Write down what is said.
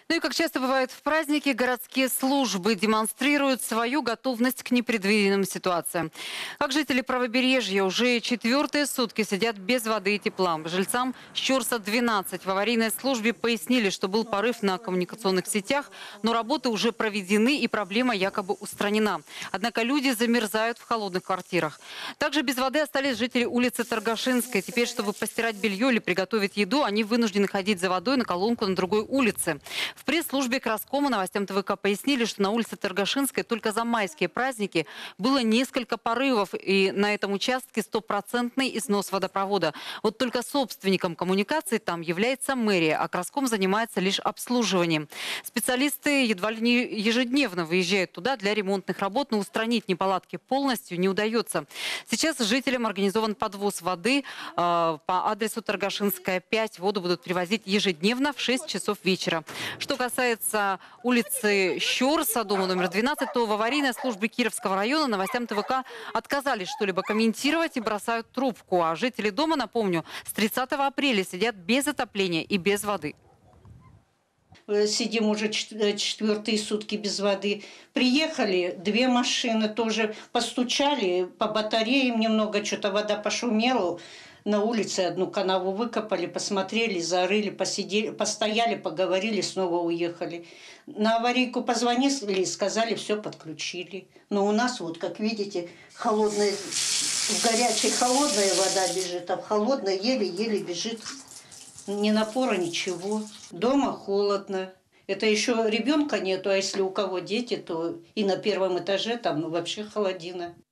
Ну и как часто бывает в праздники, городские службы демонстрируют свою готовность к непредвиденным ситуациям. Как жители правобережья уже четвертые сутки сидят без воды и тепла. Жильцам Щорса-12 в аварийной службе пояснили, что был порыв на коммуникационных сетях, но работы уже проведены и проблема якобы устранена. Однако люди замерзают в холодных квартирах. Также без воды остались жители улицы Торгашинской. Теперь, чтобы постирать белье или приготовить еду, они вынуждены ходить за водой на колонку на другой улице. В пресс-службе краскома новостям ТВК пояснили, что на улице Торгашинской только за майские праздники было несколько порывов. И на этом участке стопроцентный износ водопровода. Вот только собственником коммуникации там является мэрия, а краском занимается лишь обслуживанием. Специалисты едва ли не ежедневно выезжают туда для ремонтных работ, но устранить неполадки полностью не удается. Сейчас жителям организован подвоз воды по адресу Торгашинская, 5. Воду будут привозить ежедневно в 6 часов вечера. Что касается улицы Щорса, дома номер 12, то в аварийной службе Кировского района новостям ТВК отказались что-либо комментировать и бросают трубку. А жители дома, напомню, с 30 апреля сидят без отопления и без воды. Сидим уже четвертые сутки без воды. Приехали, 2 машины тоже постучали, по батареям немного, что-то вода пошумела. На улице одну канаву выкопали, посмотрели, зарыли, посидели, постояли, поговорили, снова уехали. На аварийку позвонили, сказали, все подключили. Но у нас, вот как видите, холодная, в горячей холодная вода бежит, а в холодной еле-еле бежит. Ни напора, ничего. Дома холодно. Это еще ребенка нету, а если у кого дети, то и на 1-м этаже там вообще холодина.